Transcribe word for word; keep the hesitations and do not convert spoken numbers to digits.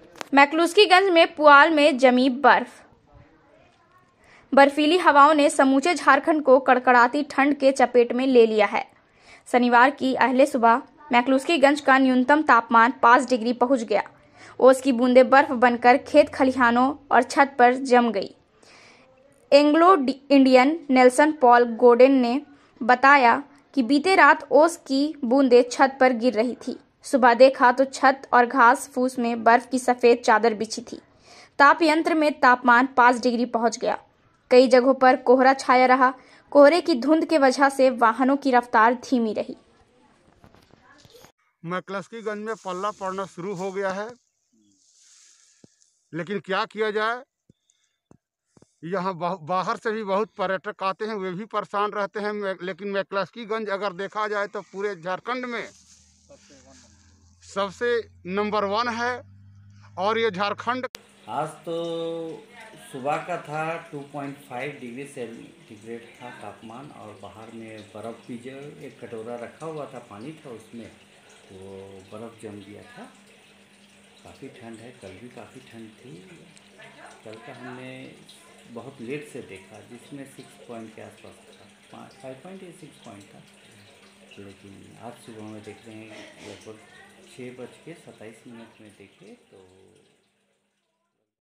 मैक्लुस्कीगंज में पुआल में जमी बर्फ। बर्फीली हवाओं ने समूचे झारखंड को कड़कड़ाती ठंड के चपेट में ले लिया है। शनिवार की अहले सुबह मैक्लुस्कीगंज का न्यूनतम तापमान पाँच डिग्री पहुंच गया। ओस की बूंदें बर्फ बनकर खेत खलिहानों और छत पर जम गई। Anglo Indian Nelson Paul Godden ने बताया कि बीते रात ओस की बूंदें छत पर गिर रही थी। सुबह देखा तो छत और घास फूस में बर्फ की सफेद चादर बिछी थी। ताप यंत्र में तापमान पाँच डिग्री पहुंच गया। कई जगहों पर कोहरा छाया रहा। कोहरे की धुंध के वजह से वाहनों की रफ्तार धीमी रही। मैक्लुस्कीगंज में पल्ला पड़ना शुरू हो गया है, लेकिन क्या किया जाए, यहाँ बाहर से भी बहुत पर्यटक आते हैं, वे भी परेशान रहते हैं। लेकिन मैक्लुस्कीगंज अगर देखा जाए तो पूरे झारखंड में सबसे नंबर वन है। और ये झारखंड आज तो सुबह का था दो पॉइंट पाँच डिग्री सेंटीग्रेड था तापमान, और बाहर में बर्फ़ भी जो एक कटोरा रखा हुआ था, पानी था उसमें, वो बर्फ़ जम गया था। काफ़ी ठंड है, कल भी काफ़ी ठंड थी। कल का हमने बहुत लेट से देखा, जिसमें सिक्स पॉइंट के आसपास था, पाँच फाइव पॉइंट या सिक्स पॉइंट था। लेकिन आज सुबह में देख रहे हैं लगभग छः बज के सत्ताईस मिनट में देखे तो